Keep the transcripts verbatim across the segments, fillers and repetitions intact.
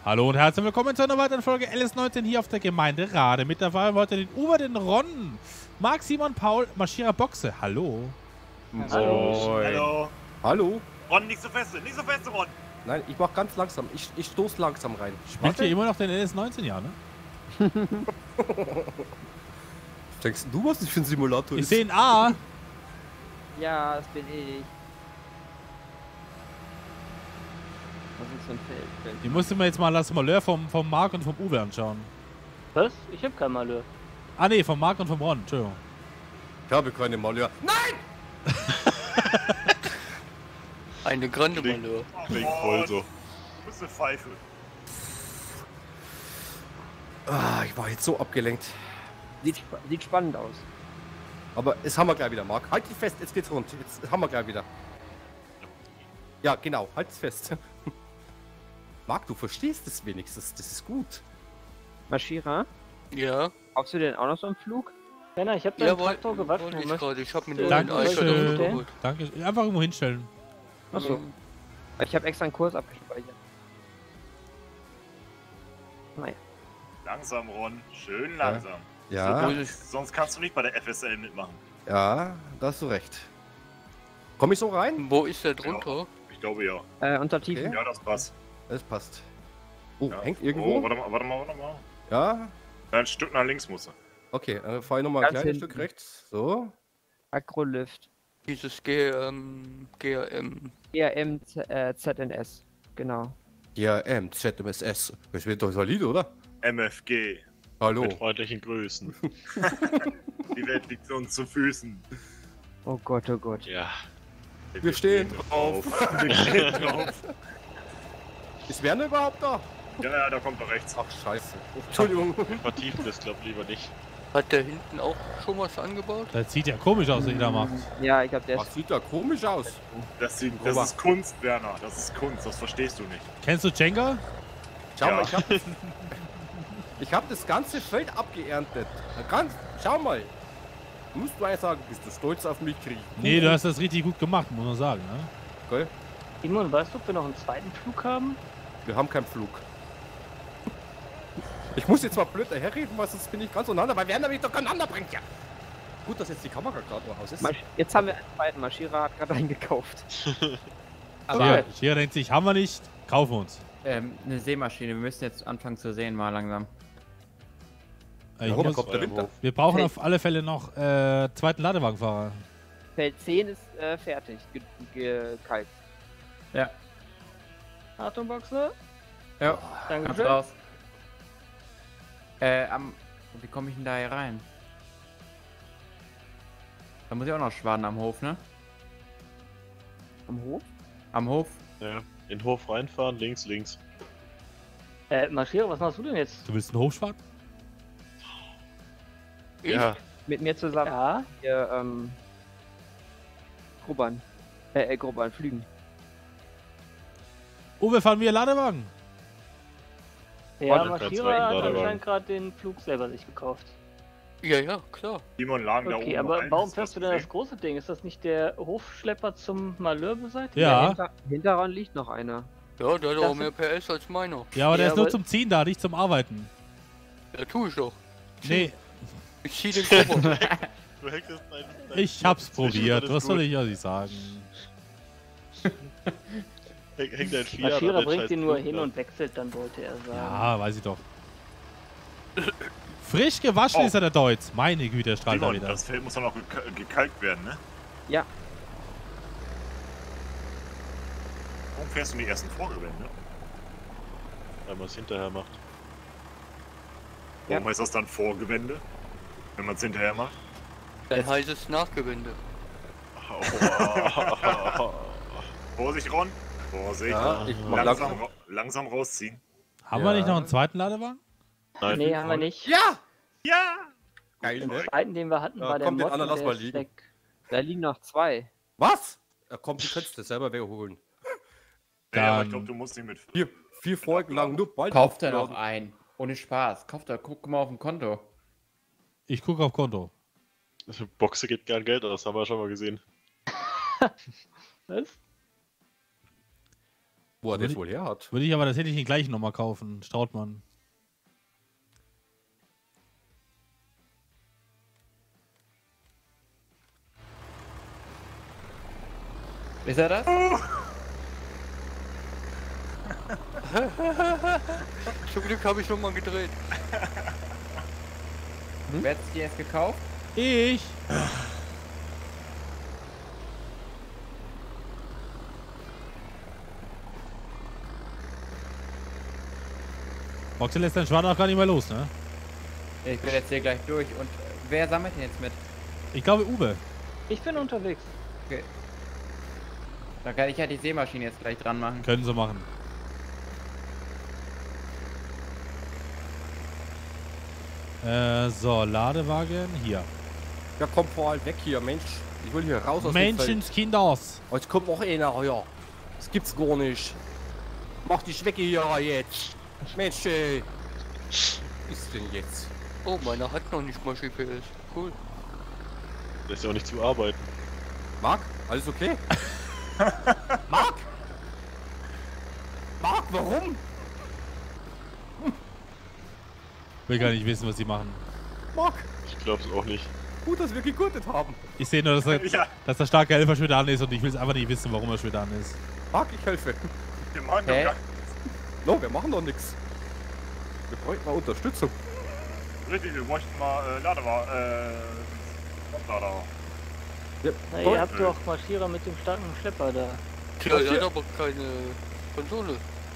Hallo und herzlich willkommen zu einer weiteren Folge L S neunzehn hier auf der Gemeinderade. Mit dabei haben wir heute den Uwe, den Ron, Marc, Simon, Paul, Marschierer Boxe. Hallo. Hallo. Hallo. Hallo. Ron, nicht so fest, nicht so fest, Ron. Nein, ich mach ganz langsam. Ich, ich stoß langsam rein. Spielt ihr immer noch den L S neunzehn, ja, ne? Denkst du, was das für ein Simulator Ich ist? sehe ein A. Ja, das bin ich. Was ist so ein Feld? Die musste mir jetzt mal das Malheur vom, vom Marc und vom Uwe anschauen. Was? Ich hab kein Malheur. Ah ne, vom Marc und vom Ron, Entschuldigung. Ich habe keine Malheur. Nein! Eine grande Malheur. Klingt voll so. Du bist eine Pfeife. Ah, ich war jetzt so abgelenkt. Sieht, sp sieht spannend aus. Aber jetzt haben wir gleich wieder, Marc. Halt dich fest, jetzt geht's rund. Jetzt haben wir gleich wieder. Ja, genau, halt es fest. Marc, du verstehst es wenigstens, das ist gut. Marschierer, Ja, brauchst du denn auch noch so einen Flug? Penner, ich hab deinen jawohl. Traktor gewaschen. Wollte Du ich möchtest- gerade. Ich hab mir den Dankeschön. Eicher Danke. geholt. Danke. Einfach irgendwo hinstellen. Achso. Ich habe extra einen Kurs abgespeichert. Naja. Langsam, Ron. Schön langsam. Ja, Muss ich- Sonst kannst du nicht bei der F S L mitmachen. ja, da hast du recht. Komm ich so rein? Wo ist der drunter? Ich glaube ja. Äh, unter Tiefen. Okay. Ja, das passt. Das passt. Oh, Ja. hängt Oh, irgendwo? warte mal, warte mal, warte mal. Ja, Ein Stück nach links muss er. okay, dann fahr ich nochmal ein Ganz kleines hinten. Stück rechts. So. Agrolift. Dieses G M, G M. G R M Z- äh, Z N S. Genau. Ja, M, Z M S S. Das wird doch solide, oder? M F G. Hallo. Mit freundlichen Grüßen. Die Welt liegt uns zu Füßen. Oh Gott, oh Gott. Ja. Wir stehen drauf. Wir stehen drauf. Ist Werner überhaupt da? Ja, ja, da kommt er rechts. Ach, scheiße. Entschuldigung. Wir vertiefen das, glaub lieber nicht. Hat der hinten auch schon was angebaut? Das sieht ja komisch aus, was ihr da macht. Ja, ich glaube, der Was ist. sieht da komisch aus? Das, sieht, das ist Kunst, Werner. Das ist Kunst, das verstehst du nicht. Kennst du Jenga? Schau Ja. mal, ich hab, ich hab das ganze Feld abgeerntet. Ganz, schau mal. Musst du eigentlich sagen, bist du stolz auf mich, krieg ich. Nee, du hast das richtig gut gemacht, muss man sagen, ne? Okay. Simon, weißt du, ob wir noch einen zweiten Flug haben? Wir haben keinen Flug. Ich muss jetzt mal blöd daherreden, weil sonst bin ich ganz untereinander, weil Werner mich doch aneinander bringt, ja. Gut, dass jetzt die Kamera gerade noch aus ist. Marsch Jetzt haben wir einen zweiten. Marschierer hat gerade eingekauft. Aber Hier, hier denkt sich, haben wir nicht, kaufen wir uns. Ähm, eine Seemaschine. Wir müssen jetzt anfangen zu sehen, mal langsam. Äh, Ich warum muss, kommt der Winter? wir brauchen Hey. auf alle Fälle noch äh, zweiten Ladewagenfahrer. Feld zehn ist äh, fertig. Ge gekalkt. Ja. Atomboxe? Ja, kannst Dankeschön. raus. Äh, am... Wie komme ich denn da hier rein? Da muss ich auch noch schwaden am Hof, ne? Am Hof? Am Hof. Ja. In den Hof reinfahren, links, links. Äh, Marschierer, was machst du denn jetzt? Du willst einen Hochschwad? Ich? Ja. Mit mir zusammen. Ja. Hier, ähm. Grubbern. Äh, äh, Grubbern, Flügen. Uwe, fahren wir Ladewagen? Ja, Freunde, Marschierer zweiten hat Ladewagen. anscheinend gerade den Flug selber sich gekauft. Ja, ja, klar. Simon lagen da Okay, oben. aber ein, warum hast fährst du was denn das gesehen? große Ding? Ist das nicht der Hofschlepper zum Malheur beseitigen? Ja. Hinter Hinterran liegt noch einer. Ja, der hat Das auch mehr P S als meiner. Ja, aber der Ja, ist nur aber- zum Ziehen da, nicht zum Arbeiten. Ja, tu ich doch. Nee, Ich zieh den Koffer. Du hängst jetzt dein, dein ich hab's Zwischen, probiert. alles Was soll gut. ich euch sagen? Häng, häng dein Fiat Marschierer an den bringt scheiß ihn nur Flug hin da. und wechselt, dann wollte er sagen. Ja, weiß ich doch. Frisch gewaschen Oh. ist er der Deutz. Meine Güte, der strahlt da Simon, wieder. das Feld muss doch noch geka- gekalkt werden, ne? Ja. Warum fährst du nicht erst ein Vorgewende? Weil man es hinterher macht. Warum heißt das dann Vorgewende? Wenn man es hinterher macht? Dann heißt es Nachgewinde. Vorsicht, Ron. Vorsicht. Ja, ich mach Langsam, langsam. ra langsam rausziehen. Haben wir nicht Ja. noch einen zweiten Ladewagen? Nein. Nee, haben wir nicht. Ja! Ja! Geil, Den ne? zweiten, den wir hatten, Ja, war der komm, den Mod, anderen und lass der mal ist liegen. weg. Da liegen noch zwei. Was? Ja, komm, du könntest das selber wegholen. Ja, aber Dann- ich glaube, du musst ihn mit. Vier, vier Folgen lang nur bald. Kauft er noch ein. Ohne Spaß. Kauft er, guck mal auf dem Konto. Ich gucke auf Konto. Also Boxe gibt gern Geld aus, haben wir schon mal gesehen. Was? Wo er Würde das ich- wohl her hat. Würde ich aber tatsächlich den gleichen nochmal kaufen. Strautmann. Ist er das? Zum Glück habe ich noch mal gedreht. Wer hat sich die jetzt gekauft? Ich! Boxer lässt deinen Schwan auch gar nicht mehr los, ne? Ich bin jetzt hier gleich durch. Und äh, wer sammelt den jetzt mit? Ich glaube Uwe. Ich bin unterwegs. Okay. Dann kann ich ja die Seemaschine jetzt gleich dran machen. Können sie machen. Äh, so, Ladewagen, hier. Ja, komm vor allem weg hier, Mensch. Ich will hier raus aus dem Feld. Menschenskinders. Oh, jetzt kommt noch einer, ja. Das gibt's gar nicht. Mach die Schwecke hier jetzt. Mensch, ey. Was ist denn jetzt? Oh, meiner hat noch nicht mal G P S. Cool. Der ist ja auch nicht zu arbeiten. Marc, alles okay? Marc? Marc, warum? Will gar nicht wissen, was sie machen. Marc, Ich glaub's auch nicht. gut, dass wir gegurtet haben. Ich sehe nur, dass, er, Ja. dass der starke Helfer schon wieder an ist und ich will es einfach nicht wissen, warum er schon wieder an ist. Marc, ich helfe. Wir machen doch Hä? gar No, wir machen doch nichts. Wir bräuchten mal Unterstützung. richtig, wir bräuchten mal äh, Ladewagen, äh, Lader. Ja, Na, toll. ihr habt doch Marschierer mit dem starken Schlepper da. Tja, hier- der hat aber keine Konsole.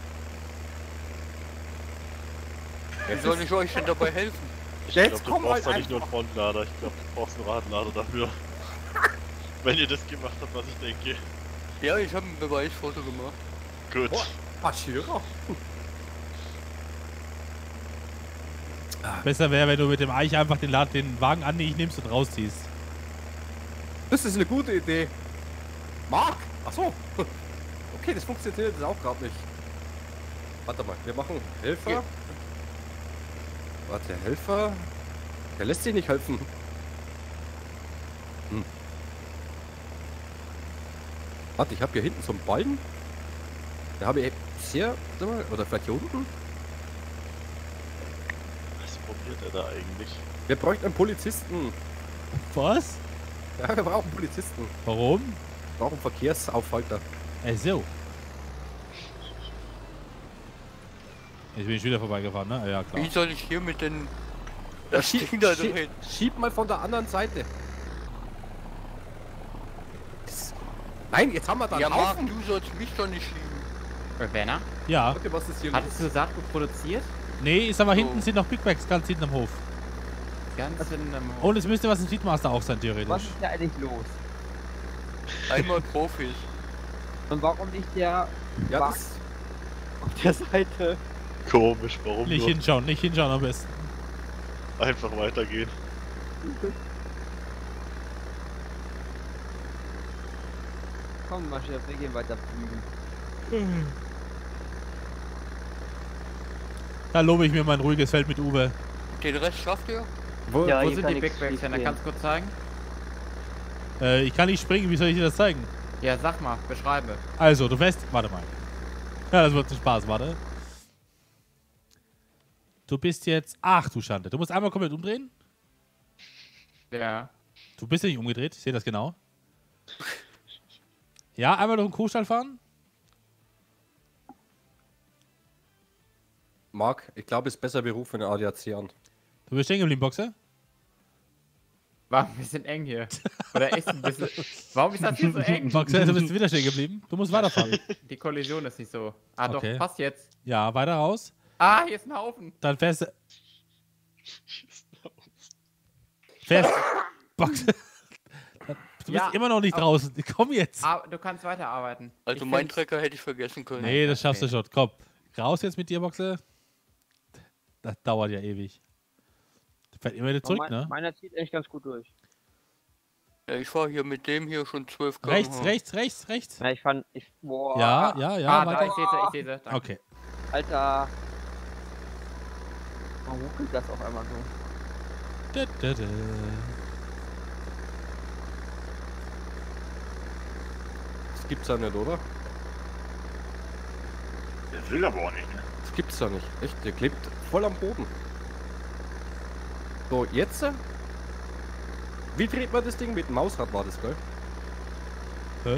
Wie Jetzt soll ist- ich euch denn dabei helfen? Ich Jetzt glaube, du komm brauchst halt da nicht nur einen einfach. Frontlader. Ich glaube, du brauchst einen Radlader dafür. Wenn ihr das gemacht habt, was ich denke. Ja, ich habe ein Beweisfoto gemacht. Gut. Oh. Marschierer. Besser wäre, wenn du mit dem Eich einfach den, Lad den Wagen an dich nimmst und rausziehst. Das ist eine gute Idee. Marc! Achso. Okay, das funktioniert jetzt auch gerade nicht. Warte mal, wir machen Helfer. Ja. Warte, Helfer. Der lässt sich nicht helfen. Hm. Warte, ich habe hier hinten so einen Ballen. Da habe ich sehr. Warte mal, oder vielleicht hier unten? Was probiert er da eigentlich? Wir bräuchten einen Polizisten. Was? Ja, wir brauchen Polizisten. Warum? Wir brauchen Verkehrsaufhalter. Ey, so. Jetzt bin ich wieder vorbeigefahren, ne? Ja, klar. Wie soll ich hier mit den... Ja, Das schieb, Ding da schieb, drehen? schieb mal von der anderen Seite. Das- Nein, jetzt haben wir da Ja, einen Marc, Haufen. du sollst mich doch nicht schieben. Äh, Werner? Ja. Leute, was ist hier Hattest los? du Saatgut produziert? Nee, ist aber Oh. hinten sind noch Big Bags ganz hinten am Hof. Ganz in einem Und es müsste was im Seedmaster auch sein, theoretisch. Was ist da eigentlich los? Einmal Profis. Und warum liegt der Ja, Wagen das, auf der Seite? Komisch, warum Nicht nur? hinschauen, nicht hinschauen am besten. Einfach weitergehen. Komm, Maschine, wir gehen weiter fliegen. Da lobe ich mir mein ruhiges Feld mit Uwe. Den Rest schafft ihr? Wo, Ja, wo hier sind kann die nix Big Bags schief denn? Da gehen. kannst du kurz zeigen? Äh, ich kann nicht springen, wie soll ich dir das zeigen? Ja, sag mal, beschreibe. Also, du fährst. Warte mal. Ja, das wird ein Spaß, warte. Du bist jetzt. Ach du Schande. Du musst einmal komplett umdrehen. Ja. Du bist ja nicht umgedreht, ich sehe das genau. Ja, einmal durch den Kuhstall fahren. Marc, ich glaube, es ist besser, wir rufen den A D A C an. Du bist stehen geblieben, Boxer. War ein bisschen eng hier. Oder echt ein bisschen. Warum ist das hier so eng? Boxer, du bist wieder stehen geblieben. Du musst weiterfahren. Die Kollision ist nicht so. Ah, Okay. doch, passt jetzt. Ja, weiter raus. Ah, hier ist ein Haufen. Dann fährst du. Fährst. Boxer. Du bist Ja, immer noch nicht aber- draußen. Komm jetzt. Ah, du kannst weiterarbeiten. Also Ich mein find's- Trecker hätte ich vergessen können. Nee, das schaffst du okay. schon. Komm. Raus jetzt mit dir, Boxer. Das dauert ja ewig. Du fährst immer wieder zurück, mein, ne? Meiner zieht echt ganz gut durch. Ja, ich fahre hier mit dem hier schon zwölf Kilometer. Rechts, rechts, rechts, rechts. Ja, ich fand, ich, boah. Ja, ja, ja, Ah, da, ich weiter. sehe sie, ich sehe sie. Danke. Okay. Alter. Warum ruckelt das auf einmal so? Da, da, da. Das gibt's ja nicht, oder? Das will aber auch nicht. Ne? Das gibt's doch nicht. Echt, der klebt voll am Boden. So, jetzt. äh, Wie dreht man das Ding? Mit dem Mausrad war das, gell? Hä?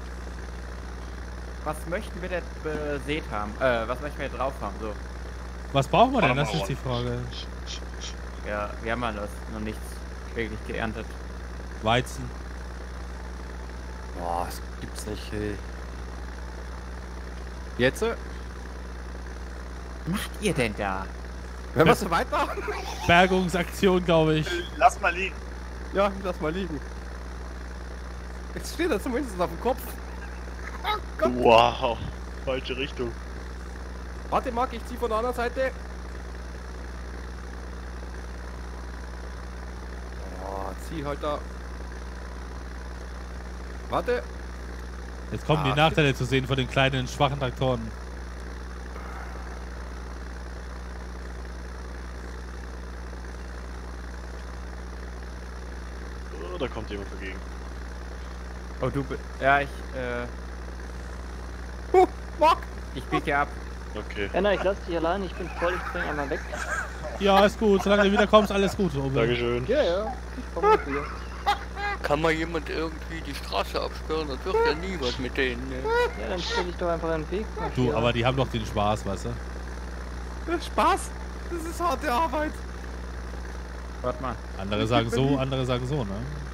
Was möchten wir denn besät haben? Äh, was möchten wir drauf haben? So. Was brauchen wir denn? Warte Das mal, ist die Frage. Ja, wir haben ja das noch nichts wirklich geerntet. Weizen. Boah, das gibt's nicht, ey. Jetzt. äh, Was macht ihr denn da? Wenn wir so weiter. Bergungsaktion, glaube ich. Lass mal liegen. Ja, lass mal liegen. Jetzt steht er zumindest auf dem Kopf. Wow. Falsche Richtung. Warte, Marc, ich zieh von der anderen Seite. Oh, zieh halt da. Warte. Jetzt kommen Ah, die Nachteile zu sehen von den kleinen, schwachen Traktoren. Oh, da kommt jemand dagegen. Oh, du bist. Ja, ich, äh. Huh, Marc! Ich biege ab. Okay. Enna, ich lass dich allein, ich bin voll, ich bring einmal weg. Ja, ist gut. Solange du wiederkommst, alles gut. Uwe. Dankeschön. Ja, ja, ich komm mit dir. Kann mal jemand irgendwie die Straße absperren? Das wird ja nie was mit denen. Ne? Ja, dann stell dich doch einfach in den Weg. Du, Maschera. aber die haben doch den Spaß, weißt du? Spaß! Das ist harte Arbeit. Warte mal. Andere sagen so, andere sagen so, ne?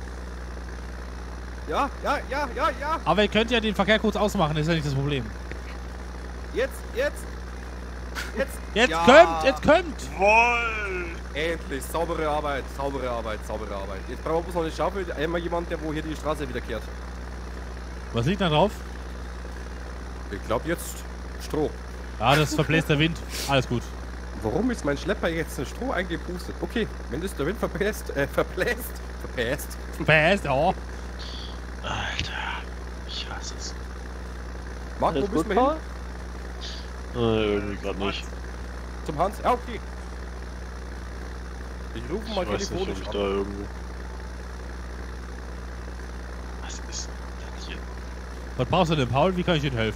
Ja, ja, ja, ja, ja. Aber ihr könnt ja den Verkehr kurz ausmachen, ist ja nicht das Problem. Jetzt, jetzt. Jetzt. Jetzt Ja. kommt, jetzt kommt! Jawohl! Endlich. Saubere Arbeit, saubere Arbeit, saubere Arbeit. Jetzt brauchen wir bloß noch eine Schaufel. Einmal jemand, der wo hier die Straße wieder kehrt. Was liegt da drauf? Ich glaube jetzt Stroh. Ah, das verbläst der Wind. Alles gut. Warum ist mein Schlepper jetzt in Stroh eingepustet? Okay, wenn das der Wind verbläst, äh, verbläst, verbläst. Best, oh. Alter. Ich hasse es. Marc, wo Alles müssen gut, wir Paul? hin? Äh, irgendwie gerade nicht. Zum Hans? Ja, okay. Ich rufe Ich mal weiß nicht, ob telefonisch ich an. da irgendwo... Was ist das hier? Was brauchst du denn, Paul? Wie kann ich dir helfen?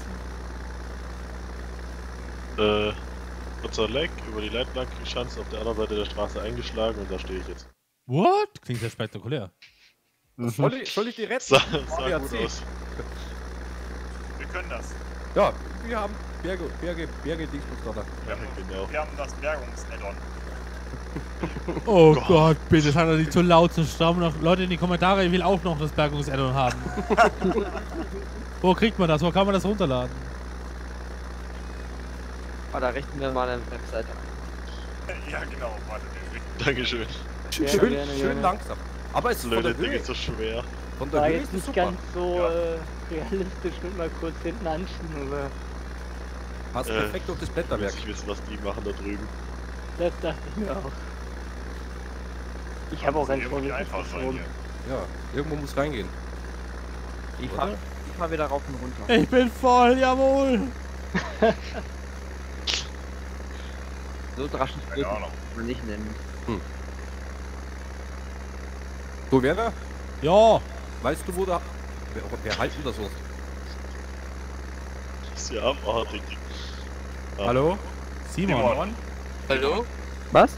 Äh, kurzer Leck, über die Leitplanke geschanzt, auf der anderen Seite der Straße eingeschlagen und da stehe ich jetzt. What? Klingt sehr spektakulär. Soll ich, soll ich die retten? Sah, A sah D A gut C. aus. Wir können das. Ja, wir haben Berge, Berge, Berge, Dingsbus da. Wir haben, Genau. wir haben das Bergungs-Add-on. Oh Gott. Gott, bitte, sag doch nicht zu laut, zu stramm noch. Leute in die Kommentare, ich will auch noch das Bergungs-Addon haben. Wo kriegt man das? Wo kann man das runterladen? Ah, da richten wir mal eine Webseite ein. Ja, genau. Warte, wir richten- Dankeschön. Schön, Gerne, schön, gerne, schön gerne. langsam. Aber es ist von Leute, der das Ding Höhe. ist so schwer. Von der War Höhe jetzt ist es nicht super. ganz so Ja. äh, realistisch mit mal kurz hinten anschieben, aber Passt Äh, perfekt durch das Ich Blätterwerk. will nicht wissen, was die machen da drüben. das dachte ich mir auch. Ich habe auch ganz irgendwie vorsichtig einfach sein rum. hier. Ja, irgendwo muss reingehen. Ich fahr, ich fahr wieder rauf und runter. Ich bin voll, jawohl! So draschen Keine Ahnung. kann man nicht nennen. So, Werner, Ja, weißt du, wo da... Wer, wer halten das so? Das ist ja abartig. Ja. Hallo? Simon. Simon. Hallo? Was?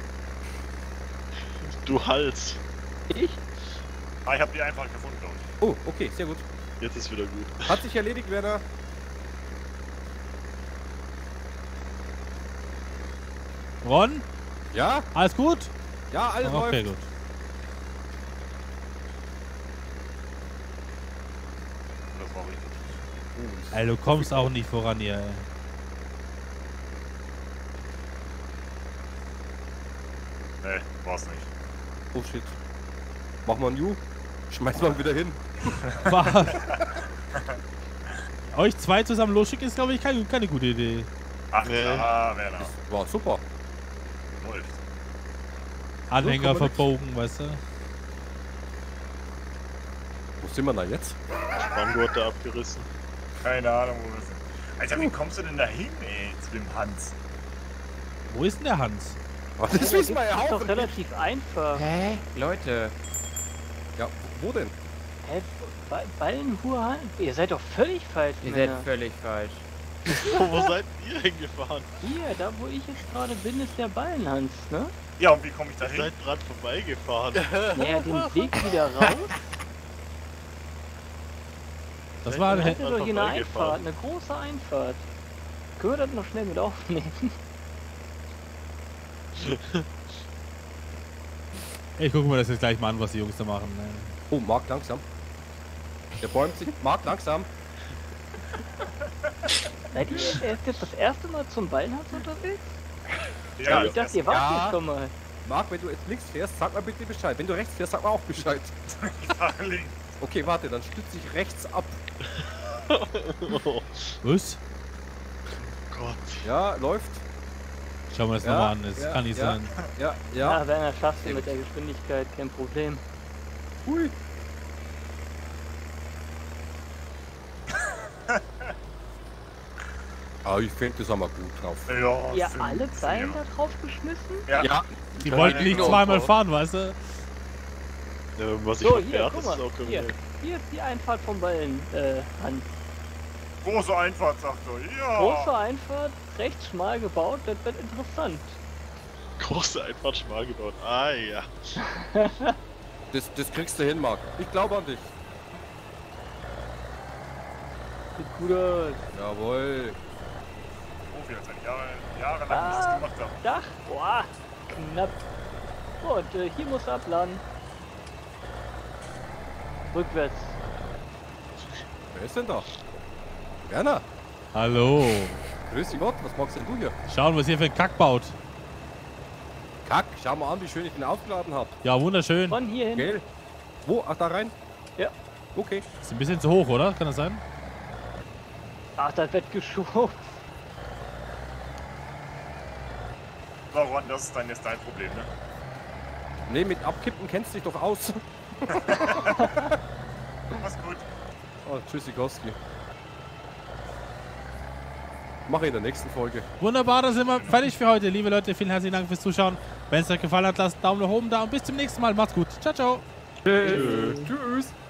Du Hals. Ich? Ah, ich hab die einfach gefunden, glaube ich. Oh, okay, sehr gut. Jetzt ist wieder gut. Hat sich erledigt, Werner. Ron, Ja? alles gut? Ja, alles Okay, läuft. gut. Das war richtig. Ey, du kommst auch nicht voran hier. Ey. Nee, war's nicht. Oh shit. Mach mal ein New. Schmeiß mal wieder hin. Was? Euch zwei zusammen losschicken ist, glaube ich, keine, keine gute Idee. Ach Nee. klar, Werner. War super. Läuft. Anhänger So, kann man verbogen, weißt du? Wo sind wir da jetzt? Spanngurt da abgerissen. Keine Ahnung, wo wir sind. Alter, wie kommst du denn da hin, ey, zu dem Hans? Wo ist denn der Hans? Oh, das wissen wir ja Das ist auch. doch relativ einfach. Hä? Leute. Ja, wo denn? Hä? Ba- Ballenhur? Ihr seid doch völlig falsch, Ihr Männer. seid völlig falsch. Wo, wo seid ihr hingefahren? Hier, da wo ich jetzt gerade bin, ist der Ballenhans, ne? Ja, und wie komme ich da Ihr hin? seid dran vorbeigefahren. Naja, den Weg wieder raus. Das war Dann ein hätte doch hier eine Einfahrt, eine große Einfahrt. Können wir das noch schnell mit aufnehmen? Ich gucke mir das jetzt gleich mal an, was die Jungs da machen. Ne? Oh, Marc, langsam. Der bäumt sich. Marc, langsam. Seid ihr erst jetzt das erste Mal zum Ballenhans unterwegs? Ja, Ich dachte, ihr wart Ja. hier schon mal. Marc, wenn du jetzt links fährst, sag mal bitte Bescheid. Wenn du rechts fährst, sag mal auch Bescheid. links. Okay, warte, dann stütze ich rechts ab. Oh Was? Gott. Ja, läuft. Schauen wir das Ja, nochmal an. Das ja, kann nicht ja. sein. Ja, Ja, ja. Werner, schaffst du Sehr mit gut. der Geschwindigkeit, kein Problem. Hui. Aber ich finde, das haben wir gut drauf. Ja, Ihr fünf, alle Ballen vier. da drauf geschmissen? Ja. Ja, Die Ja, wollten ja, nicht genau. zweimal fahren, weißt du? Ja, was ich So, hier, verkehrt, guck das ist mal. auch Hier, irgendwie. hier ist die Einfahrt vom Ballenhans. Äh, Hans. Große Einfahrt, sagt er. Ja. Große Einfahrt, recht schmal gebaut, das wird interessant. Große Einfahrt schmal gebaut. Ah ja. das, das kriegst du hin, Marc. Ich glaube an dich. Sieht gut aus. Jawohl. Profi, als ein Jahre, jahrelang Ah. das gemacht habe. Dach, boah, knapp. So, und äh, hier muss er abladen. Rückwärts. Wer ist denn da? Werner. Hallo. Grüß dich Gott, was magst denn du hier? Schauen, was ihr für ein Kack baut. Kack, schau mal an, wie schön ich den aufgeladen habe. Ja, wunderschön. Von hier hin. Gell? Wo? Ach, da rein? Ja. Okay. Ist ein bisschen zu hoch, oder? Kann das sein? Ach, das wird geschoben. So, Ron, das ist dann jetzt dein Problem, ne? Nee, mit Abkippen kennst du dich doch aus. Mach's gut. Oh, Tschüssikowski. Mach in der nächsten Folge. Wunderbar, dann sind wir fertig für heute. Liebe Leute, vielen herzlichen Dank fürs Zuschauen. Wenn es euch gefallen hat, lasst einen Daumen nach oben da und bis zum nächsten Mal. Macht's gut. Ciao, ciao. Tschüss. Tschüss.